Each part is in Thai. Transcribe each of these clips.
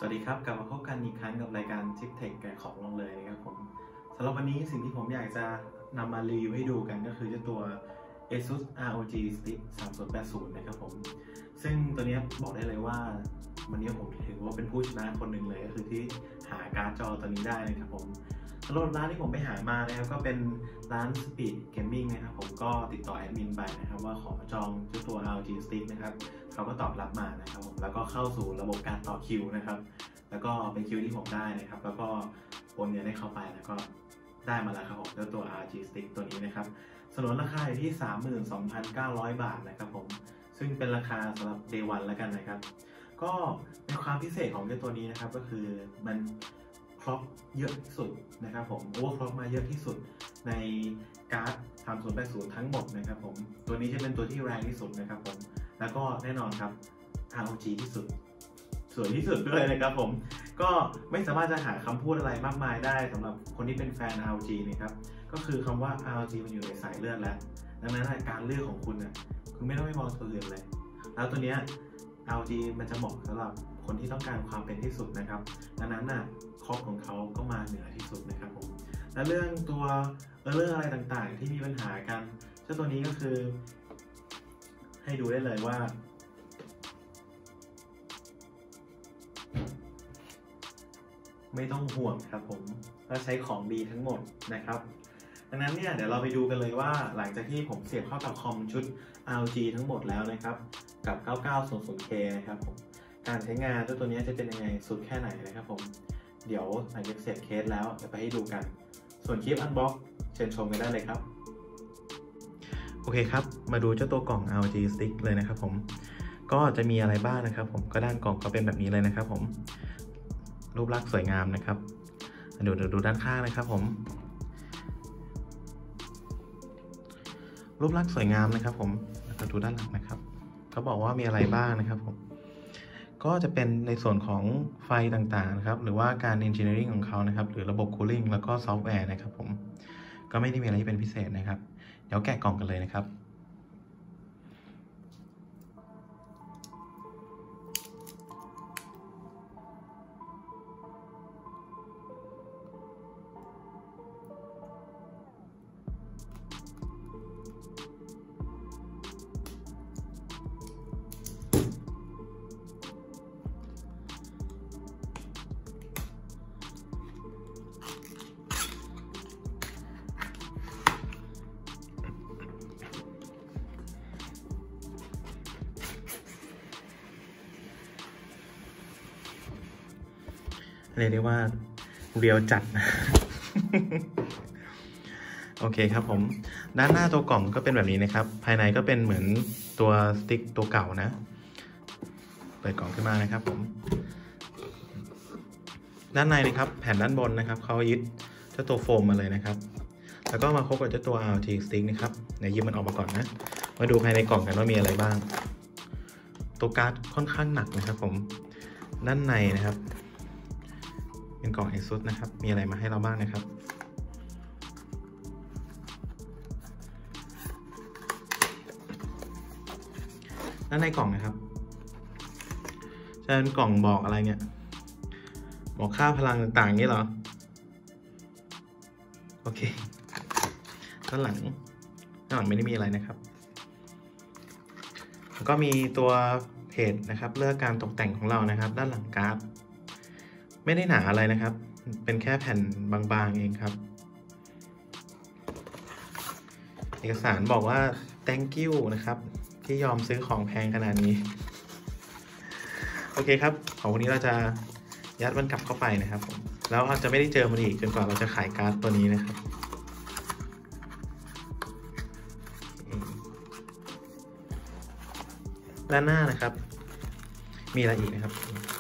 วัสดีครับกลับมาพบกันอีกครั้งกับรายการชิปเทคแกะของลงเลยนะครับผมสำหรับวันนี้สิ่งที่ผมอยากจะนำมารีวิวให้ดูกันก็คือเจ้าตัว ASUS ROG Stick 3080นะครับผมซึ่งตัวนี้บอกได้เลยว่าวันนี้ผมถือว่าเป็นผู้ชนะคนหนึ่งเลยก็คือที่หาการ์ดจอตัวนี้ได้นะครับผมสำหรับร้านที่ผมไปหามานะครับก็เป็นร้าน Speed Gaming นะครับผมก็ติดต่อแอดมินไปนะครับว่าขอจองเจ้าตัว ROG Stick นะครับเขาก็ตอบรับมานะครับผมแล้วก็เข้าสู่ระบบการต่อคิวนะครับแล้วก็เป็นคิวที่ผมได้นะครับแล้วก็โอนเงินให้เข้าไปแล้วก็ได้มาแล้วครับผมเจ้าตัว ROG Stick ตัวนี้นะครับสนนราคาอยู่ที่ 32,900 บาทนะครับผมซึ่งเป็นราคาสำหรับ Day 1แล้วกันนะครับก็ในความพิเศษของเจ้าตัวนี้นะครับก็คือมันคล็อกเยอะที่สุดนะครับผมโอเวอร์คล็อกมาเยอะที่สุดในการ์ด3080ทั้งหมดนะครับผมตัวนี้จะเป็นตัวที่แรงที่สุดนะครับผมแล้วก็แน่นอนครับ ROG ที่สุดสวยที่สุดด้วยนะครับผมก็ไม่สามารถจะหาคำพูดอะไรมากมายได้สำหรับคนที่เป็นแฟน ROG นะครับก็คือคำว่า ROG มันอยู่ในสายเลือดแล้วดังนั้นการเลือกของคุณนะคุณไม่ต้องไปมองตัวอื่นเลยแล้วตัวเนี้ย ROG มันจะเหมาะสำหรับคนที่ต้องการความเป็นที่สุดนะครับดังนั้นคอปของเขาก็มาเหนือที่สุดนะครับผมและเรื่องตัวเรื่องอะไรต่างๆที่มีปัญหากันเจ้าตัวนี้ก็คือให้ดูได้เลยว่าไม่ต้องห่วงครับผมเราใช้ของดีทั้งหมดนะครับดังนั้นเนี่ยเดี๋ยวเราไปดูกันเลยว่าหลังจากที่ผมเสียบเข้ากับคอมชุด ROG ทั้งหมดแล้วนะครับกับ 9900K นะครับผมการใช้งานตัวนี้จะเป็นยังไงสุดแค่ไหนนะครับผมเดี๋ยวหลังจากเสร็จเคสแล้วจะไปให้ดูกันส่วนคลิปอันบ็อกเชิญชมกันได้เลยครับโอเคครับมาดูเจ้าตัวกล่อง ROG Stick เลยนะครับผมก็จะมีอะไรบ้างนะครับผมก็ด้านกล่องก็เป็นแบบนี้เลยนะครับผมรูปลักษณ์สวยงามนะครับดูด้านข้างนะครับผมรูปลักษณ์สวยงามนะครับผมแล้วก็ดูด้านหลังนะครับเขาบอกว่ามีอะไรบ้างนะครับผมก็จะเป็นในส่วนของไฟต่างๆนะครับหรือว่าการ engineering ของเขานะครับหรือระบบ cooling แล้วก็ซอฟต์แวร์นะครับผมก็ไม่ได้มีอะไรที่เป็นพิเศษนะครับเดี๋ยวแกะกล่องกันเลยนะครับเรียกได้ว่าเรียวจัดนะ โอเคครับผมด้านหน้าตัวกล่องก็เป็นแบบนี้นะครับภายในก็เป็นเหมือนตัวสติ๊กตัวเก่านะเปิดกล่องขึ้นมานะครับผมด้านในนะครับแผ่นด้านบนนะครับเขายึดเจ้าตัวโฟมมาเลยนะครับแล้วก็มาคบกับเจ้าตัว ROG Stick นะครับเดี๋ยวยืมมันออกมาก่อนนะมาดูภายในกล่องกันว่ามีอะไรบ้างตัวการ์ดค่อนข้างหนักนะครับผมด้านในนะครับเป็นกล่อง ASUS นะครับมีอะไรมาให้เราบ้างนะครับด้านในกล่องนะครับจะเป็นกล่องบอกอะไรเนี่ยบอกค่าพลังต่างๆนี้เหรอโอเคด้านหลังไม่ได้มีอะไรนะครับแล้วก็มีตัวเพจนะครับเลือกการตกแต่งของเรานะครับด้านหลังการ์ดไม่ได้หนาอะไรนะครับเป็นแค่แผ่นบางๆเองครับเอกสารบอกว่า thank you นะครับที่ยอมซื้อของแพงขนาดนี้โอเคครับของวันนี้เราจะยัดมันกลับเข้าไปนะครับผมแล้วเราจะไม่ได้เจอมันอีกจนกว่าเราจะขายการ์ดตัวนี้นะครับด้านหน้านะครับมีอะไรอีกนะครับ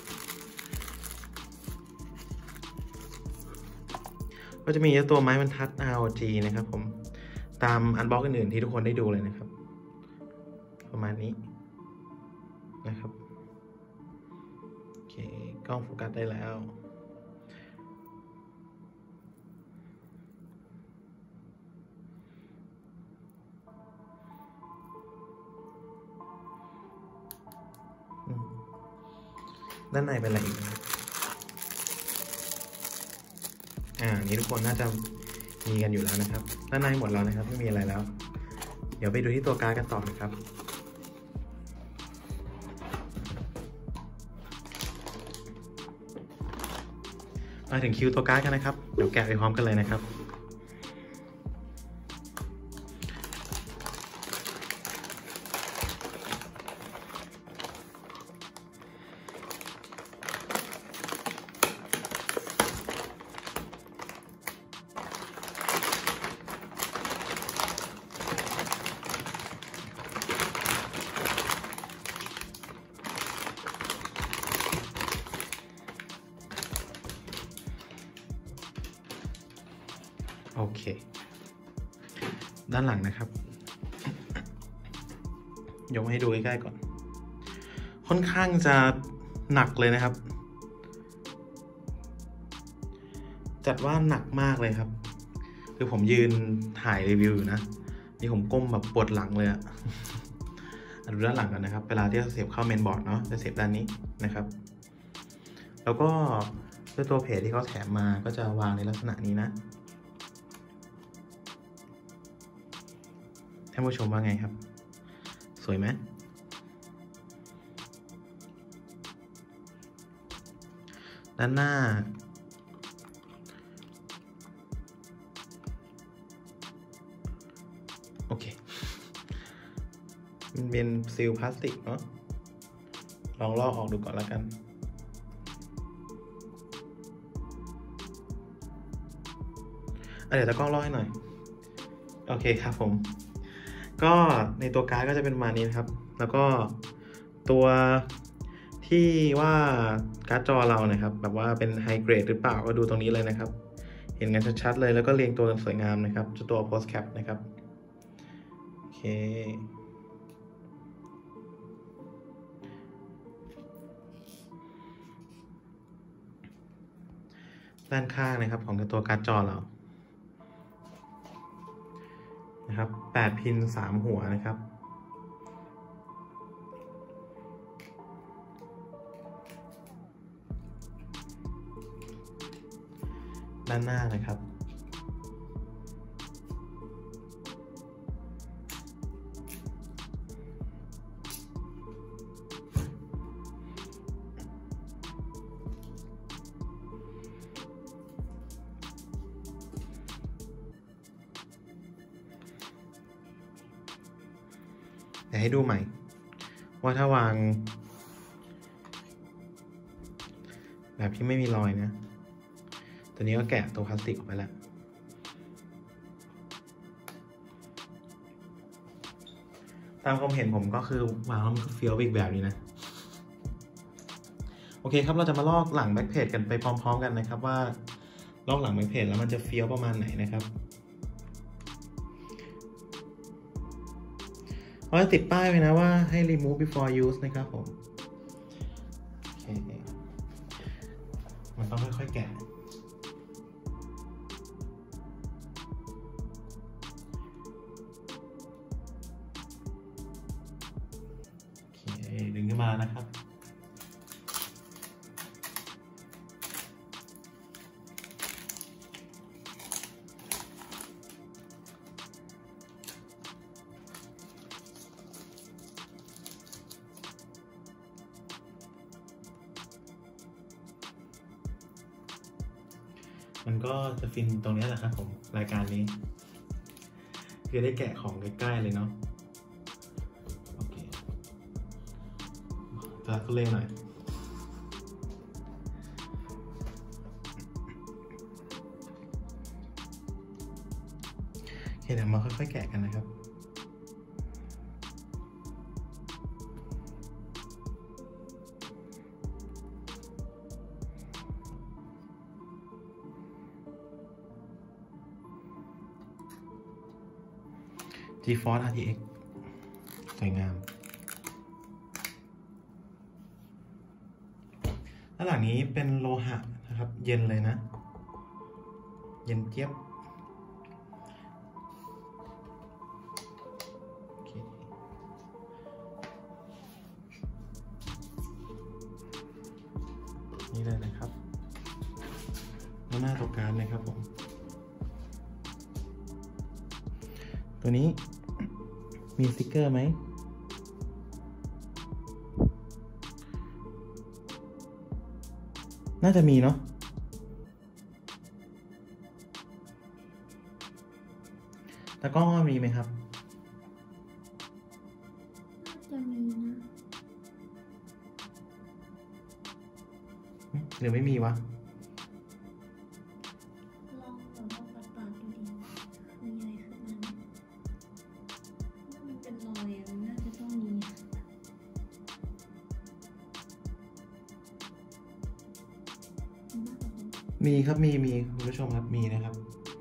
ก็จะมีตัวไม้บรรทัด ROG นะครับผมตามอันบ็อกอื่นๆที่ทุกคนได้ดูเลยนะครับประมาณนี้นะครับโอเคกล้องโฟกัสได้แล้วด้านในเป็นอะไรอีกนี้ทุกคนน่าจะมีกันอยู่แล้วนะครับด้านในหมดแล้วนะครับไม่มีอะไรแล้วเดี๋ยวไปดูที่ตัวการ์ดกันต่อนะครับมาถึงคิวตัวการ์ดกันนะครับเดี๋ยวแกะไปพร้อมกันเลยนะครับโอเคด้านหลังนะครับยกให้ดูใกล้ๆก่อนค่อนข้างจะหนักเลยนะครับจัดว่าหนักมากเลยครับคือผมยืนถ่ายรีวิวอยู่นะนี่ผมก้มแบบปวดหลังเลยอะดูด้านหลังกันนะครับเวลาที่จะเสียบเข้าเมนบอร์ดเนาะจะเสียบด้านนี้นะครับแล้วก็ด้วยตัวเพจที่เขาแถมมาก็จะวางในลักษณะนี้นะท่านผู้ชมว่าไงครับสวยไหมด้านหน้าโอเคมันเป็นซีลพลาสติกเนาะลองลอกออกดูก่อนแล้วกันเดี๋ยวตะกล้องลอกให้หน่อยโอเคครับผมก็ในตัวการ์ดก็จะเป็นประมาณนี้นะครับแล้วก็ตัวที่ว่าการ์ดจอเรานะครับแบบว่าเป็นไฮเกรดหรือเปล่าก็ดูตรงนี้เลยนะครับเห็นกันชัดๆเลยแล้วก็เรียงตัวกันสวยงามนะครับตัว post cap นะครับโอเคด้านข้างนะครับของตัวการ์ดจอเรานะครับ8พิน3หัวนะครับด้านหน้านะครับเดี๋ยวให้ดูใหม่ว่าถ้าวางแบบที่ไม่มีรอยนะตัวนี้ก็แกะตัวพลาสติกออกไปแล้วตามความเห็นผมก็คือวางแล้วมันก็เฟี้ยวอีกแบบนี้นะโอเคครับเราจะมาลอกหลังแบ็คเพจกันไปพร้อมๆกันนะครับว่าลอกหลังแบ็คเพจแล้วมันจะเฟี้ยวประมาณไหนนะครับเราจะติดป้ายไว้นะว่าให้ remove before use นะครับผมโอเคมันต้องค่อยๆแกะโอเคดึงขึ้นมานะครับมันก็จะฟินตรงนี้แหละครับผมรายการนี้คือได้แกะของใกล้ๆเลยเนาะโอเคจะทุเรศหน่อยโอเคเดี๋ยวมาค่อยๆแกะกันนะครับGeForce RTX สวยงามด้านหลังนี้เป็นโลหะนะครับเย็นเลยนะเย็นเจี๊ยบนี่เลยนะครับหน้าตัวการนะครับผมตัวนี้มีสติกเกอร์ไหมน่าจะมีเนาะแต่กล้องมีไหมครับจะมีนะหรือไม่มีวะลองแบบว่าปัดๆดูดิมีอะไรขึ้นมามันเป็นรอยอะมันน่าจะต้องมีครับมีคุณผู้ชมครับมีนะครับ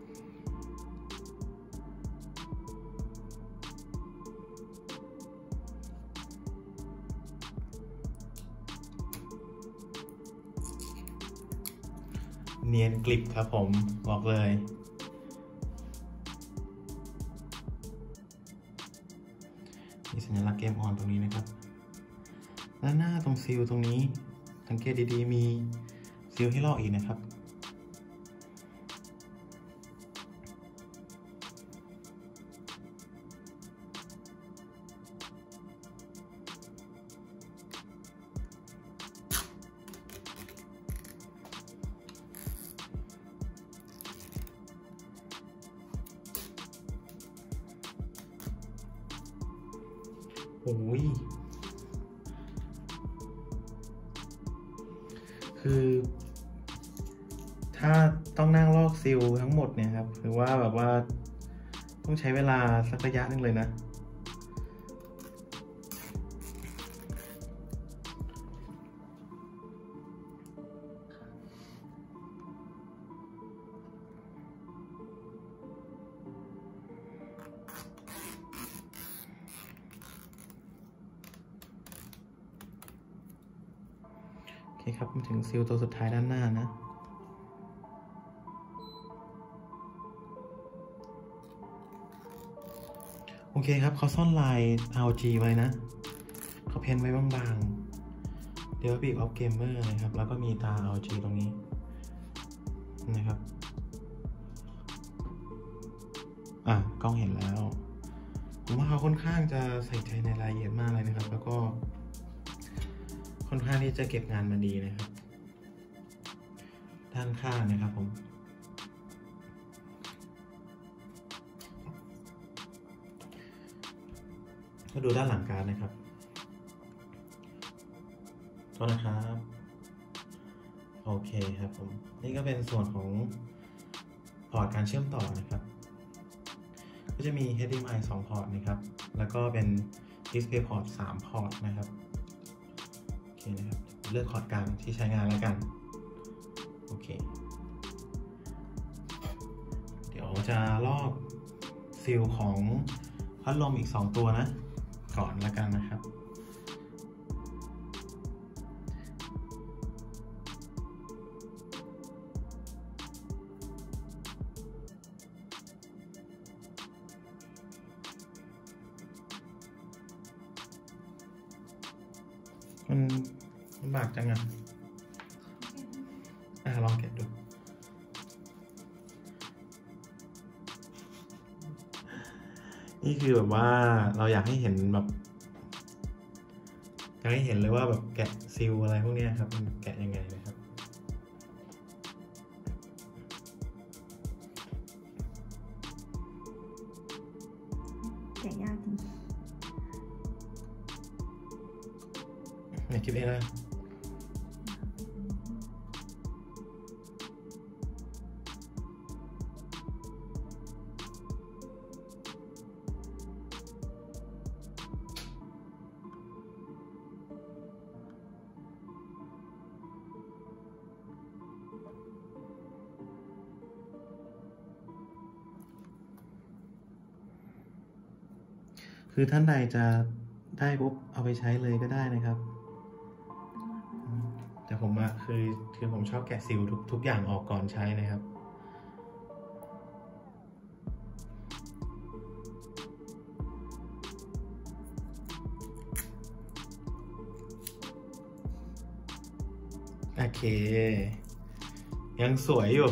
เนียนกลิบครับผมบอกเลยมีสัญลักษณ์เกมออนตรงนี้นะครับด้านหน้าตรงซีลตรงนี้สังเกตดีๆมีซีลให้ลอกอีกนะครับโอ้ยคือถ้าต้องนั่งลอกซิลทั้งหมดเนี่ยครับหรือว่าแบบว่าต้องใช้เวลาสักระยะนึงเลยนะโอเคครับมาถึงซิลตัวสุดท้ายด้านหน้านะโอเคครับเขาซ่อนลาย ROG ไว้นะเขาเพ้นไว้บางๆ Republic of Gamer นะครับแล้วก็มีตา ROG ตรงนี้นะครับกล้องเห็นแล้วผมว่าเขาค่อนข้างจะใส่ใจในรายละเอียดมากเลยนะครับแล้วก็ค่อนข้างที่จะเก็บงานมาดีนะครับด้านข้างนะครับผมก็ดูด้านหลังการ์ดนะครับโทษนะครับโอเคครับผมนี่ก็เป็นส่วนของพอร์ตการเชื่อมต่อนะครับก็จะมี HDMI 2 พอร์ตนะครับแล้วก็เป็น Display Port 3 พอร์ตนะครับโอเคนะครับเลือกพอร์ตกลางที่ใช้งานแล้วกันโอเคเดี๋ยวจะลอกซีลของพัดลมอีก2ตัวนะก่อนแล้วกันนะครับมันลำบากจังอ่ะลองแกะดูนี่คือแบบว่าเราอยากให้เห็นแบบอยากให้เห็นเลยว่าแบบแกะซิลอะไรพวกนี้ครับมันแกะยังไงนะครับแกะยากจริงเนี่ยคิดเองนะคือท่านใดจะได้ปุ๊บเอาไปใช้เลยก็ได้นะครับแต่ผมคือผมชอบแกะซิลทุกอย่างออกก่อนใช้นะครับโอเคยังสวยอยู่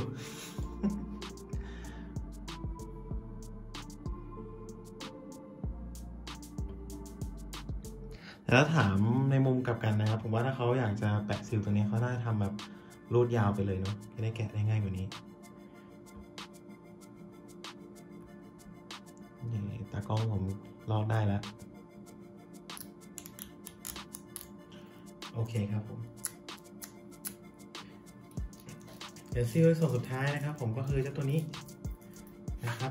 แล้วถามในมุมกลับกันนะครับผมว่าถ้าเขาอยากจะแปะซิลตรงนี้เขาน่าจะทำแบบรูดยาวไปเลยเนาะจะได้แกะได้ง่ายกว่านี้นี่ตากล้องผมลอกได้แล้วโอเคครับผมเดี๋ยวซิลส่วนสุดท้ายนะครับผมก็คือเจ้าตัวนี้นะครับ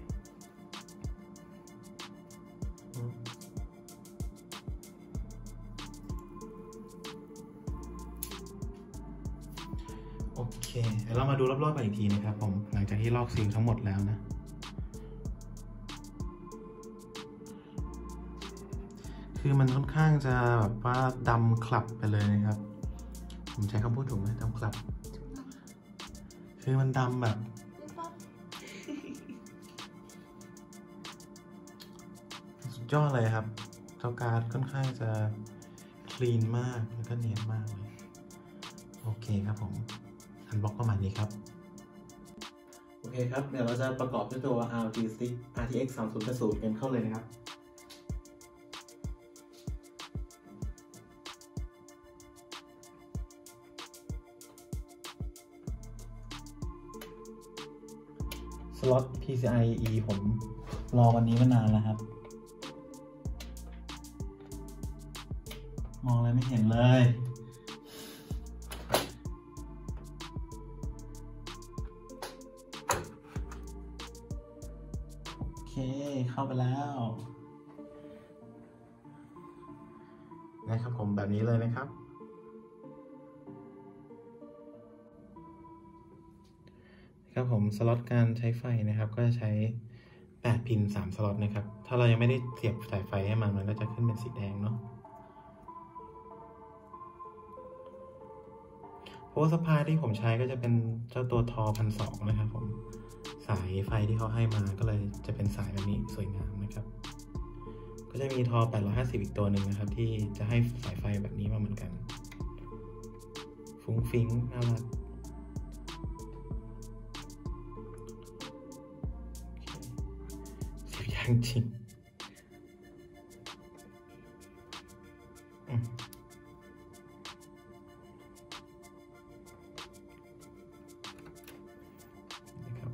โอเคเดี๋ยวเรามาดูรอบๆกันอีกทีนะครับผมหลังจากที่ลอกซิลทั้งหมดแล้วนะคือมันค่อนข้างจะแบบว่าดำคลับไปเลยนะครับผมใช้คำพูดถูกไหมดำคลับคือมันดำแบบสุดยอดเลยครับเจ้าการ์ดค่อนข้างจะคลีนมากแล้วก็เนียนมากเลยโอเคครับผมอันบล็อกประมาณนี้ครับโอเคครับเดี๋ยวเราจะประกอบด้วยตัว ROG Stick RTX 3080กันเข้าเลยนะครับสล็อต PCIe ผมรอวันนี้มานานแล้วครับมองอะไรไม่เห็นเลยโอเคเข้าไปแล้วนะครับผมแบบนี้เลยนะครับครับผมสล็อตการใช้ไฟนะครับก็จะใช้8พิน3สล็อตนะครับถ้าเรายังไม่ได้เสียบสายไฟให้มันก็จะขึ้นเป็นสีแดงเนาะโพสต์พายที่ผมใช้ก็จะเป็นเจ้าตัวทอ1,200นะครับผมสายไฟที่เขาให้มาก็เลยจะเป็นสายแบบนี้สวยงามนะครับก็จะมีทอ850อีกตัวหนึ่งนะครับที่จะให้สายไฟแบบนี้มาเหมือนกันฟุ้งฟิ้งน่ารักจริงนะครับ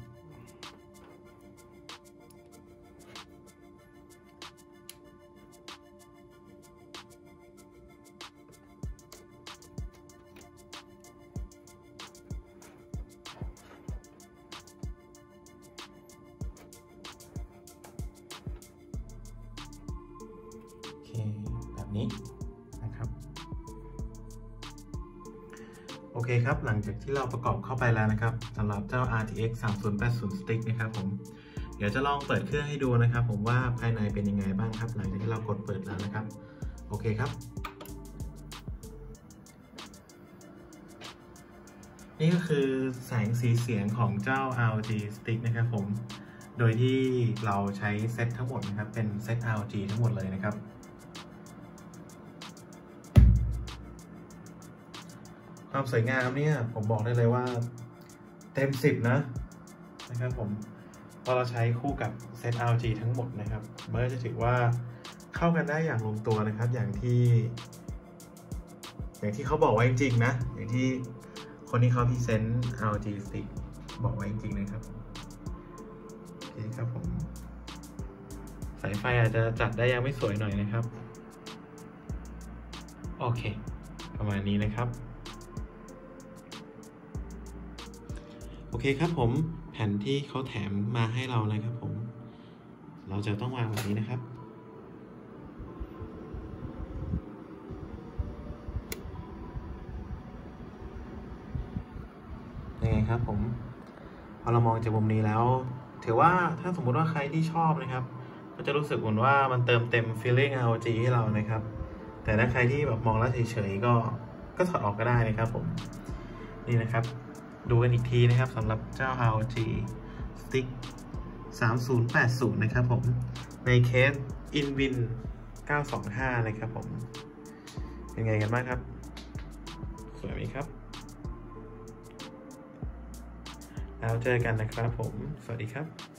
แบบนี้นะครับโอเคครับหลังจากที่เราประกอบเข้าไปแล้วนะครับสำหรับเจ้า RTX 3080 Stick นะครับผมเดี๋ยวจะลองเปิดเครื่องให้ดูนะครับผมว่าภายในเป็นยังไงบ้างครับหลังจากที่เรากดเปิดแล้วนะครับโอเคครับนี่ก็คือแสงสีเสียงของเจ้า ROG Stick นะครับผมโดยที่เราใช้เซตทั้งหมดนะครับเป็นเซต ROG ทั้งหมดเลยนะครับความสวยงามเนี่ยผมบอกได้เลยว่าเต็ม10นะครับผมพอเราใช้คู่กับเซต ROG ทั้งหมดนะครับมันก็จะถือว่าเข้ากันได้อย่างลงตัวนะครับอย่างที่เขาบอกไว้จริงๆนะอย่างที่คนที่เขาพรีเซนต์ ROG Stick บอกไว้จริงๆนะครับโอเคครับผมสายไฟอาจจะจัดได้ยังไม่สวยหน่อยนะครับโอเคประมาณนี้นะครับโอเคครับผมแผ่นที่เขาแถมมาให้เรานะครับผมเราจะต้องวางแบบนี้นะครับยังไงครับผมพอเรามองจากมุมนี้แล้วถือว่าถ้าสมมุติว่าใครที่ชอบนะครับก็จะรู้สึกเหมือนว่ามันเติมเต็ม feeling ROG ให้เรานะครับแต่ถ้าใครที่แบบมองแล้วเฉยๆก็ถอดออกก็ได้นะครับผมนี่นะครับดูกันอีกทีนะครับสำหรับเจ้า ROG Stick 3080นะครับผมในเคส Inwin 925นะครับผมเป็นไงกันบ้างครับสวยไหมครับแล้วเจอกันนะครับผม สวัสดีครับ